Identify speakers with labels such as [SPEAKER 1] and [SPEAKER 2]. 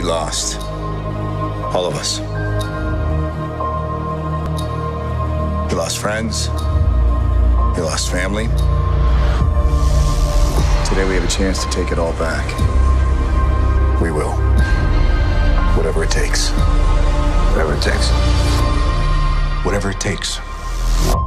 [SPEAKER 1] lost. All of us. You lost friends. You lost family. Today we have a chance to take it all back. We will. Whatever it takes.
[SPEAKER 2] Whatever it takes.
[SPEAKER 1] Whatever it takes.